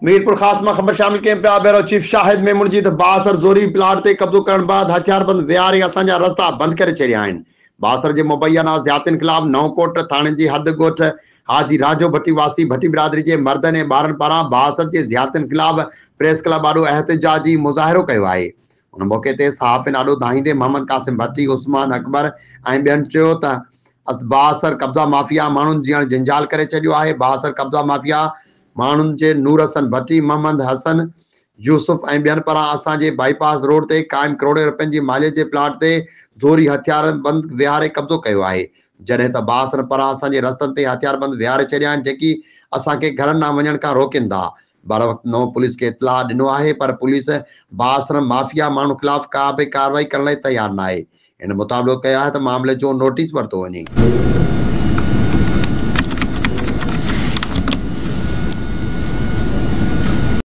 मीरपुर खास में खबर शामिल करें पिया ब्यूरो चीफ शाहिद मेमून जी बासर ज़ोरी प्लाट से कब्जो करण बाद हथियारबंद विहारे असांजा रस्ता बंद करे छड़िया आहिनि। बासर के मुबैना ज़्यादतियुनि खिलाफ नवकोट थाने की हद गोठ हाजी राजो भट्टी वासी भट्टी बिरादरी के मर्दन ऐं ॿारनि पारां बासर के ज़्यादतियुनि खिलाफ प्रेस क्लब आॾो एहतजाजी मुज़ाहिरो कयो आहे। उन मौके ते सहाफ़िन आॾो धाईंदे मोहम्मद कासिम भट्टी उस्मान अकबर ऐं ॿियनि चयो त बासर कब्ज़ा माफ़िया माण्हुनि जीअण जंजाल करे छॾियो आहे। बासर कब्ज़ा माफ़िया माण्हुनि जे नूर हसन भट्टी मोहम्मद हसन यूसुफ ऐं ॿियनि पारां असांजे बाईपास रोड ते क़ाइम करोड़े रुपयनि जी मालियत जे प्लाट ते ज़ोरी हथियारबंद विहारे कब्ज़ो कयो आहे। जॾहिं त बासर पारां असांजे रस्तनि ते हथियारबंद विहारे छॾिया आहिनि जेकी असांखे घरनि ॾांहुं वञण खां रोकनि था। बर वक़्तु नओं पुलिस खे इतलाह ॾिनो आहे पर पुलिस बासर माफ़िया माण्हू खिलाफ़ का बि कार्रवाई करण लाइ तयार न आहे। इन मुताबिक़ कयो आहे त मामले जो नोटिस वरितो वञे।